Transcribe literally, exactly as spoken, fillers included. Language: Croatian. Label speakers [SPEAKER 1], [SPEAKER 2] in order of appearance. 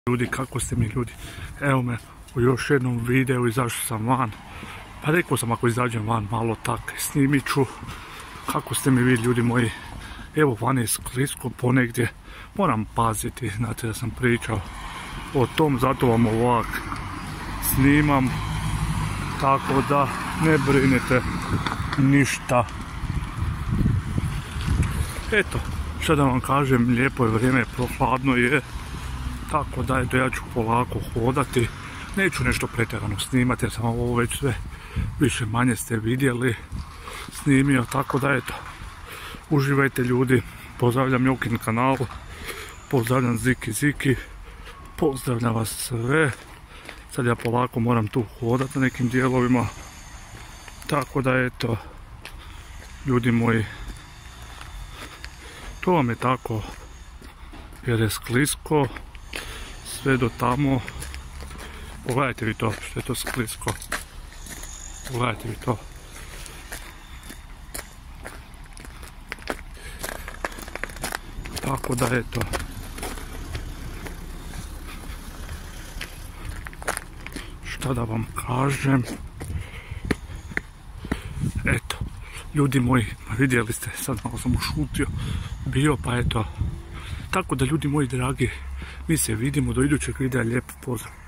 [SPEAKER 1] Ljudi, kako ste mi ljudi? Evo me u još jednom videu, izašao sam van. Pa rekao sam ako izađem van malo tak snimit ću. Kako ste mi vi ljudi moji? Evo van je sklisko ponegdje. Moram paziti, znate da sam pričao o tom, zato vam ovak snimam. Tako da ne brinete ništa. Eto, što da vam kažem, lijepo je vrijeme, prohladno je. Tako da eto, ja ću polako hodati. Neću nešto pretjerano snimati jer sam ovo već sve više manje ste vidjeli snimio. Tako da eto, uživajte ljudi. Pozdravljam Jokin kanal. Pozdravljam Ziki Ziki. Pozdravljam vas sve. Sad ja polako moram tu hodati na nekim dijelovima. Tako da eto, ljudi moji, to vam je tako jer je sklisko sve do tamo. Pogledajte vi to, što je to sklisko. Pogledajte vi to. Tako da eto, šta da vam kažem. Eto, ljudi moji, vidjeli ste, sad malo sam ušutio bio, pa eto. Tako da ljudi moji dragi, mi se vidimo do idućeg videa, lijep pozdrav.